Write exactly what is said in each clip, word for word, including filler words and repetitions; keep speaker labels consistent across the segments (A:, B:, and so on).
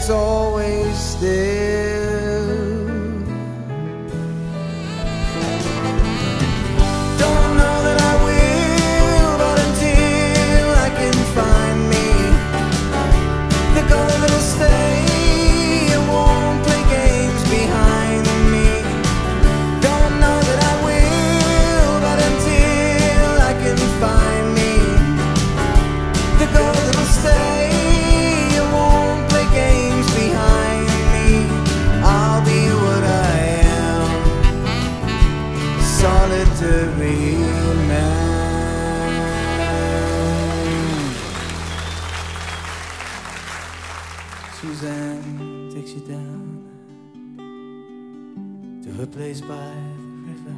A: it's always still. Don't know that I will, but until I can find me the girl that'll stay and won't play games behind me. Don't know that I will, but until I can find me the girl that'll stay and won't play games behind me, I'll be what I am, solitary man. Suzanne takes you down to her place by the river.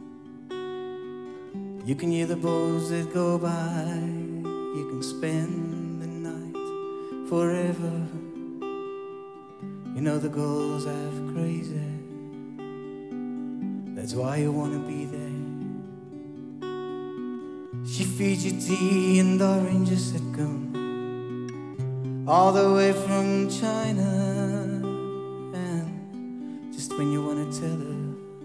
A: You can hear the boats that go by. You can spend the night forever. You know the girls have crazy. That's why you wanna be there. She feeds you tea and oranges that come all the way from China. And just when you wanna tell her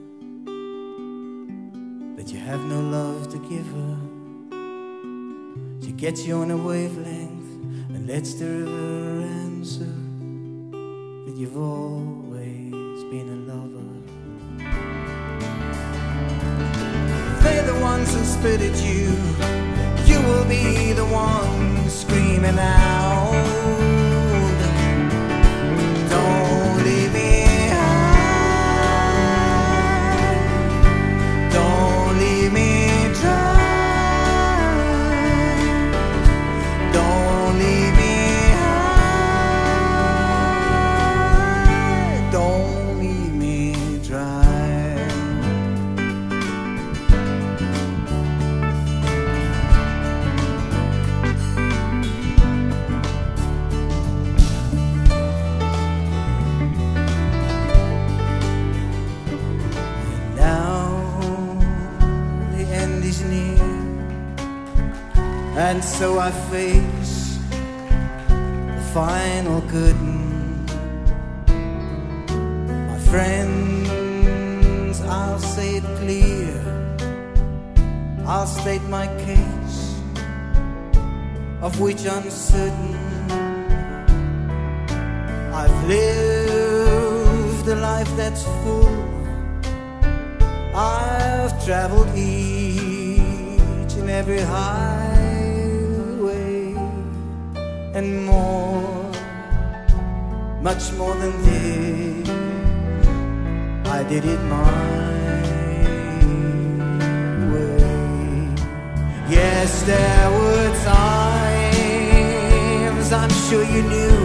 A: that you have no love to give her, she gets you on a wavelength and lets the river answer that you've always been a lover. They're the ones who spit at you. You will be the one screaming out. Don't leave me high. Don't leave me dry. Don't leave me high. Don't leave me dry. Now the end is near, and so I face the final curtain. My friends, I'll say it clear, I'll state my case, of which I'm certain. I've lived a life that's full. I've traveled each and every highway and more, much more than this. I did it my way. Yes, there were times, I'm sure you knew,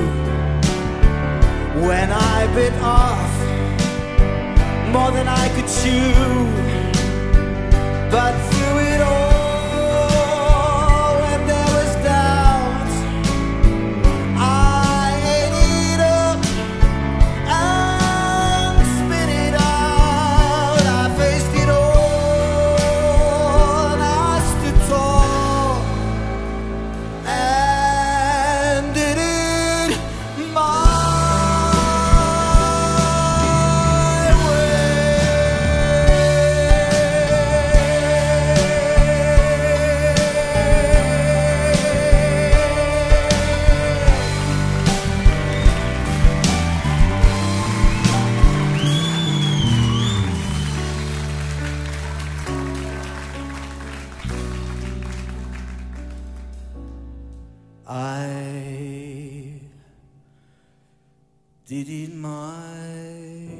A: when I bit off more than I could chew. But through it all, when there was doubt, I ate it up and spit it out. I faced it all and I stood tall and did it my I did it my